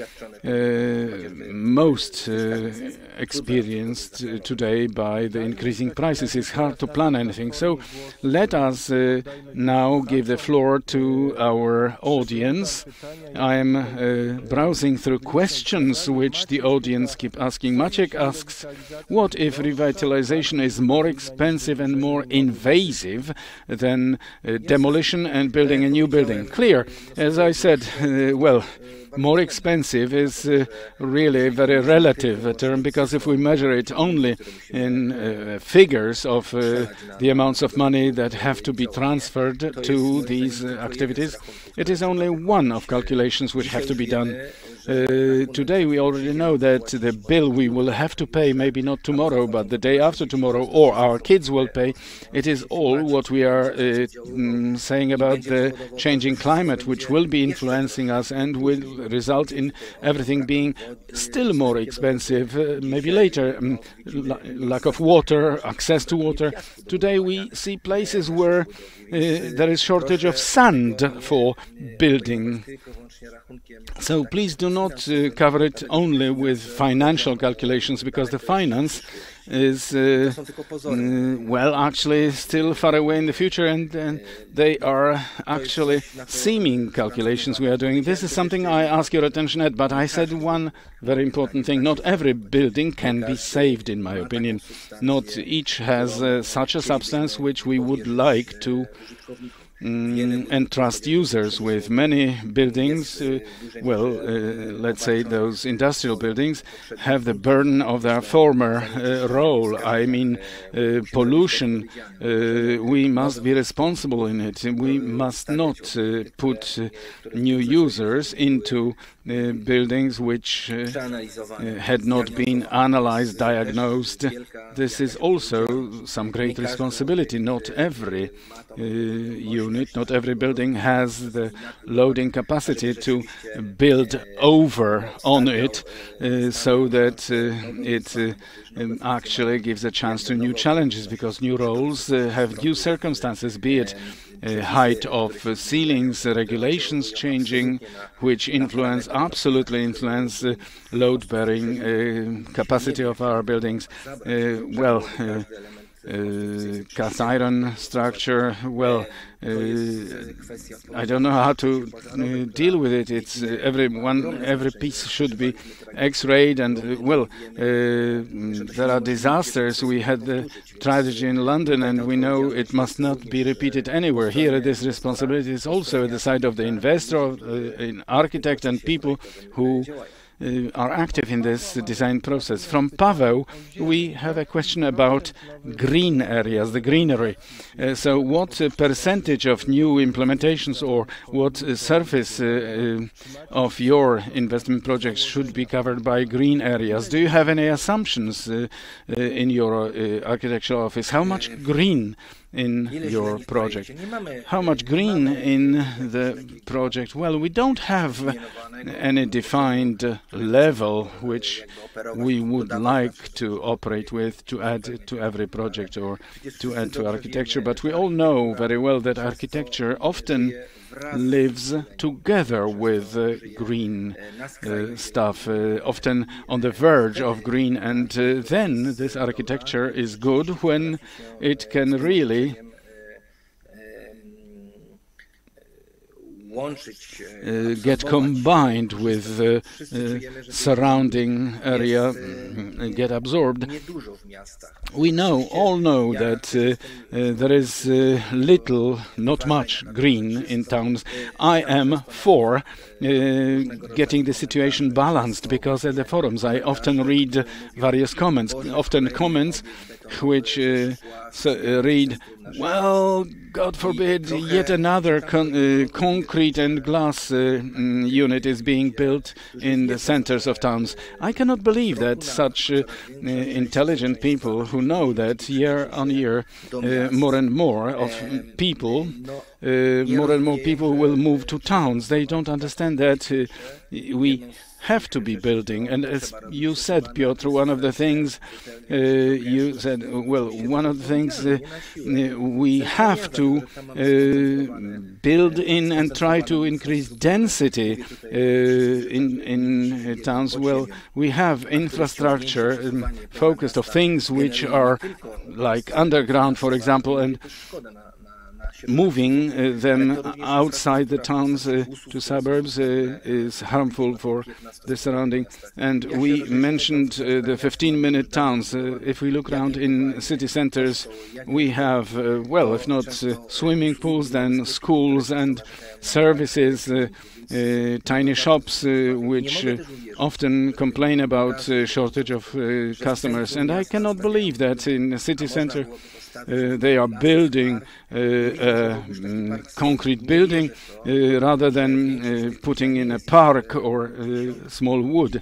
Most experienced today by the increasing prices. It's hard to plan anything. So let us now give the floor to our audience. I'm browsing through questions which the audience keep asking. Maciek asks, what if revitalization is more expensive and more invasive than demolition and building a new building? Clear. As I said, well, more expensive is really a very relative term, because if we measure it only in figures of the amounts of money that have to be transferred to these activities, it is only one of calculations which have to be done. Today we already know that the bill we will have to pay, maybe not tomorrow, but the day after tomorrow, or our kids will pay, it is all what we are saying about the changing climate, which will be influencing us and will result in everything being still more expensive, maybe later. Lack of water, access to water. Today we see places where there is shortage of sand for building. So please do not cover it only with financial calculations, because the finance is, well, actually still far away in the future, and they are actually seeming calculations we are doing. This is something I ask your attention at, but I said one very important thing. Not every building can be saved, in my opinion. Not each has such a substance which we would like to entrust users with. Many buildings, let's say those industrial buildings, have the burden of their former role. I mean, pollution. We must be responsible in it. We must not put new users into buildings which had not been analyzed, diagnosed. This is also some great responsibility. Not every unit, not every building has the loading capacity to build over on it, so that it actually gives a chance to new challenges, because new roles have new circumstances, be it height of ceilings, regulations changing, which absolutely influence load-bearing capacity of our buildings. Cast iron structure, I don't know how to deal with it. It's every piece should be x-rayed, and there are disasters. We had the tragedy in London, and we know it must not be repeated anywhere. Here, this responsibility is also at the side of the investor, architect, and people who are active in this design process. From Paweł, we have a question about green areas, the greenery. So what percentage of new implementations, or what surface of your investment projects should be covered by green areas? Do you have any assumptions in your architectural office? How much green in your project? How much green in the project? Well, we don't have any defined level which we would like to operate with, to add to every project or to add to architecture, but we all know very well that architecture often lives together with green stuff, often on the verge of green, and then this architecture is good when it can really get combined with the surrounding area, get absorbed. We all know that there is little, not much green in towns. I am for getting the situation balanced, because at the forums I often read various comments, which read, well, God forbid, yet another concrete and glass unit is being built in the centers of towns. I cannot believe that such intelligent people who know that year on year more and more people will move to towns. They don't understand that we have to be building. And as you said, Piotr, one of the things we have to build in and try to increase density in towns. Well, we have infrastructure focused of things which are like underground, for example, and moving them outside the towns to suburbs is harmful for the surrounding. And we mentioned the 15-minute towns. If we look around in city centers, we have, well, if not swimming pools, then schools and services, tiny shops which often complain about shortage of customers. And I cannot believe that in a city center they are building a concrete building rather than putting in a park or small wood,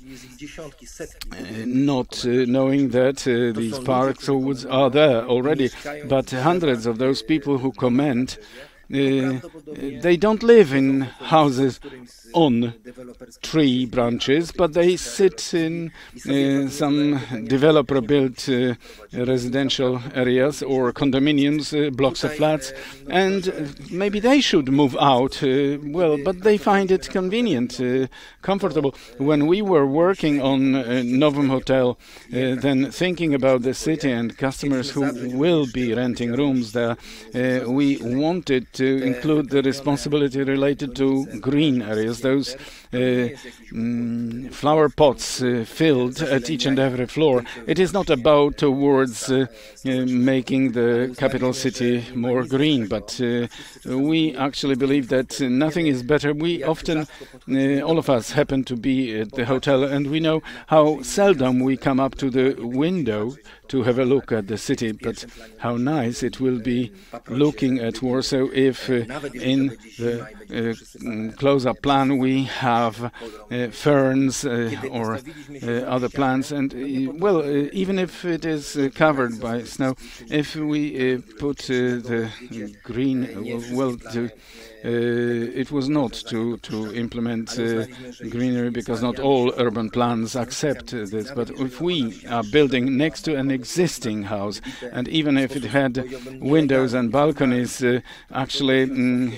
not knowing that these parks or woods are there already. But hundreds of those people who comment, they don't live in houses on tree branches, but they sit in some developer-built residential areas or condominiums, blocks of flats, and maybe they should move out. Well, but they find it convenient, comfortable. When we were working on Novum Hotel, then thinking about the city and customers who will be renting rooms there, we wanted to include the responsibility related to green areas, those flower pots filled at each and every floor. It is not about towards making the capital city more green, but we actually believe that nothing is better. We often, all of us happen to be at the hotel, and we know how seldom we come up to the window to have a look at the city, but how nice it will be looking at Warsaw if in the close-up plan we have ferns or other plants, and well, even if it is covered by snow, if we put the green, well, it was not to implement greenery, because not all urban plans accept this. But if we are building next to an existing house, and even if it had windows and balconies actually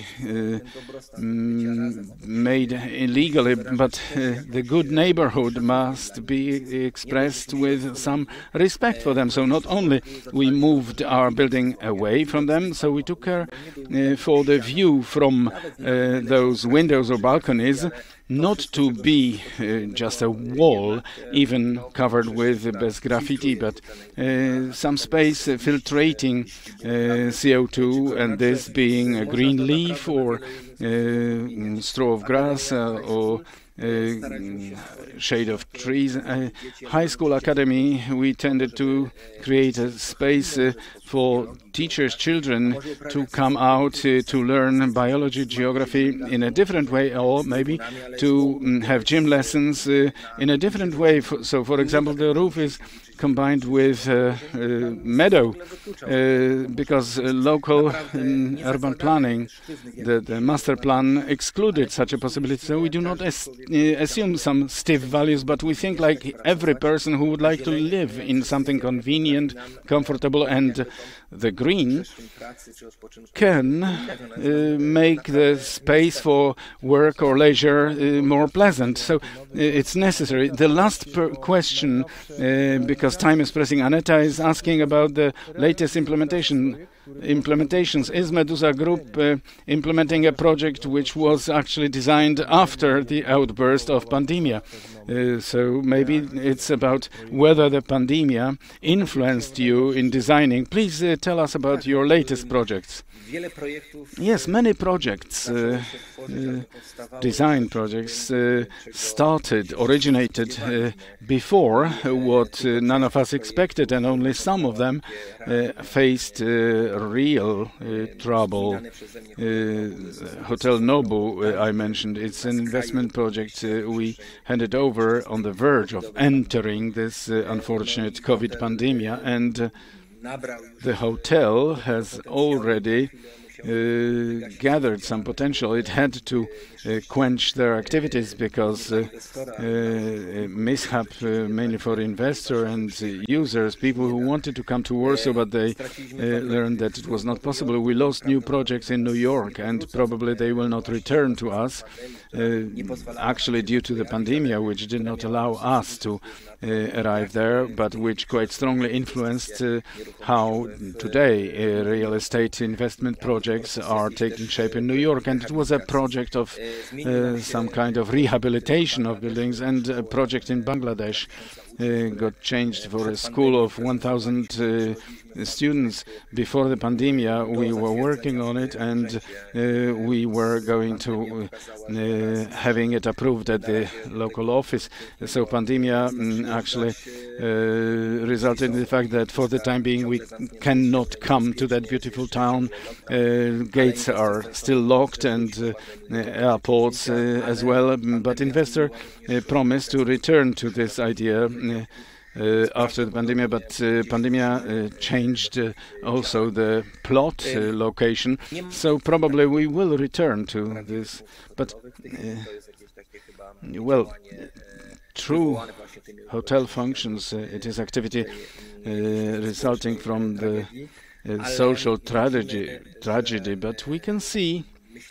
made illegally, but the good neighborhood must be expressed with some respect for them. So not only we moved our building away from them, so we took care for the view from those windows or balconies, not to be just a wall, even covered with best graffiti, but some space filtrating CO2, and this being a green leaf or straw of grass or shade of trees. High school academy, we tended to create a space for teachers' children to come out to learn biology, geography in a different way, or maybe to have gym lessons in a different way. So, for example, the roof is combined with meadow, because local urban planning, the master plan excluded such a possibility. So we do not assume some stiff values, but we think like every person who would like to live in something convenient, comfortable, and the green can make the space for work or leisure more pleasant. So it's necessary. The last question, because time is pressing, Aneta is asking about the latest implementation. implementations. Is Medusa Group implementing a project which was actually designed after the outburst of pandemia? So maybe it's about whether the pandemia influenced you in designing. Please tell us about your latest projects. Yes, many projects, design projects, originated before what none of us expected, and only some of them faced real trouble. Hotel Nobu, I mentioned, it's an investment project we handed over on the verge of entering this unfortunate COVID pandemia, and the hotel has already gathered some potential. It had to quench their activities because mishap mainly for investor and users, people who wanted to come to Warsaw, but they learned that it was not possible. We lost new projects in New York, and probably they will not return to us, actually due to the pandemia, which did not allow us to arrive there, but which quite strongly influenced how today real estate investment projects are taking shape in New York. And it was a project of some kind of rehabilitation of buildings, and a project in Bangladesh got changed for a school of 1,000 students. Before the pandemia, we were working on it, and we were going to having it approved at the local office. So pandemia actually resulted in the fact that for the time being we cannot come to that beautiful town. Gates are still locked, and airports as well, but investor promised to return to this idea after the pandemic, but pandemia changed also the plot location, so probably we will return to this. But well, true hotel functions, it is activity resulting from the social tragedy, but we can see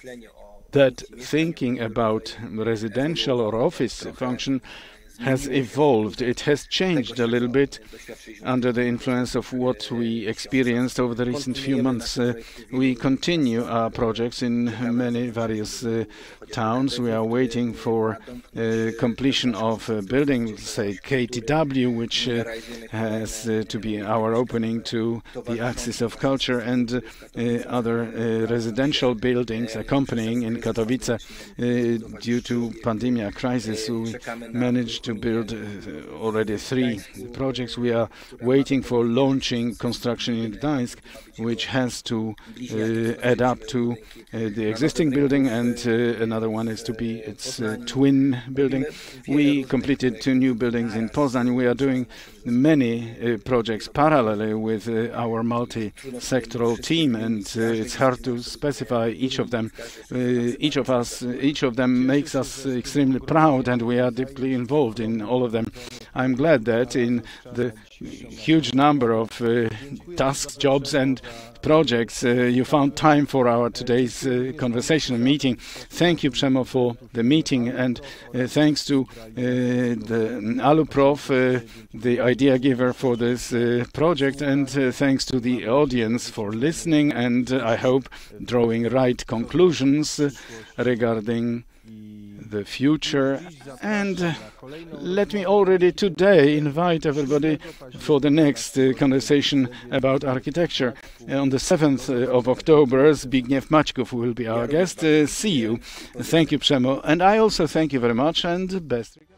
that thinking about residential or office function has evolved. It has changed a little bit under the influence of what we experienced over the recent few months. We continue our projects in many various towns. We are waiting for completion of a building, say KTW, which has to be our opening to the axis of culture, and other residential buildings accompanying in Katowice. Due to pandemic crisis, we managed to build already 3 projects. We are waiting for launching construction in Gdańsk, which has to add up to the existing building, and another one is to be its twin building. We completed 2 new buildings in Poznań. We are doing many projects parallelly with our multi-sectoral team, and it's hard to specify each of them. Each of them makes us extremely proud, and we are deeply involved in all of them. I'm glad that in the huge number of tasks, jobs and projects, you found time for our today's conversation and meeting. Thank you, Przemo, for the meeting, and thanks to the Aluprof, the idea giver for this project, and thanks to the audience for listening, and I hope drawing right conclusions regarding the future. And let me already today invite everybody for the next conversation about architecture. On the 7th of October, Zbigniew Maćków will be our guest. See you. Thank you, Przemo. And I also thank you very much, and best regards.